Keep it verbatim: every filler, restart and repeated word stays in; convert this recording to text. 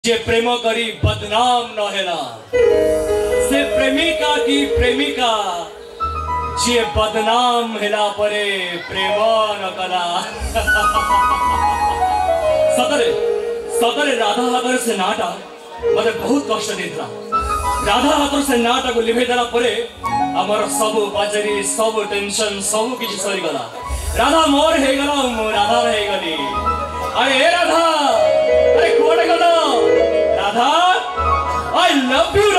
जे प्रेम करी बदनाम न हेला से प्रेमिका की प्रेमिका जे बदनाम हेला परे प्रेम न कला। सतरे सतरे राधा हातर से नाटा मते बहुत कष्ट देता। राधा हातर से नाटा को लिभे देला परे हमर सब बाजरी सब टेंशन सब किछि सरी गला। राधा मोर हे गला मो राधा रहे गली। अरे राधा अरे कोडे गलो राधा I love you।